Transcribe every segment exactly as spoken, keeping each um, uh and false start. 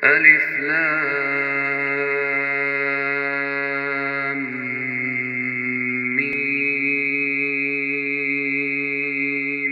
ألف لام ميم.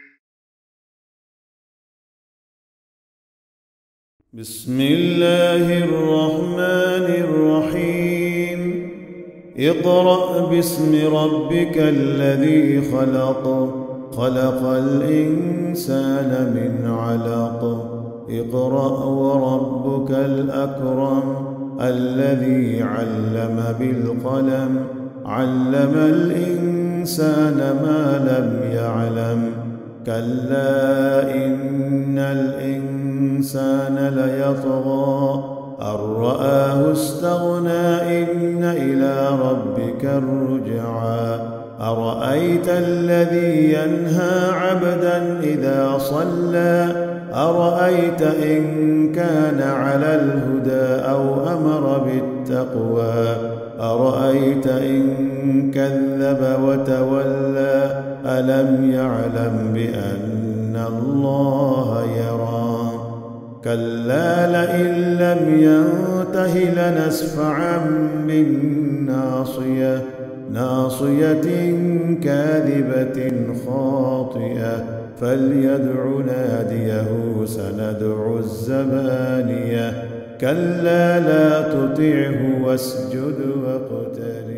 بسم الله الرحمن الرحيم. اقرأ باسم ربك الذي خلق خلق الإنسان من علق. اقرأ وربك الأكرم الذي علم بالقلم علم الإنسان ما لم يعلم. كلا إن الإنسان ليطغى أن رآه استغنى إن إلى ربك الرجعى. أرأيت الذي ينهى عبدا إذا صلى أرأيت إن كان على الهدى أو أمر بالتقوى أرأيت إن كذب وتولى ألم يعلم بأن الله يرى. كلا لئن لم ينته لنسفعا بالناصية ناصية كاذبة خاطئة فليدع ناديه سندع الزبانية. كلا لا تطعه واسجد واقترب.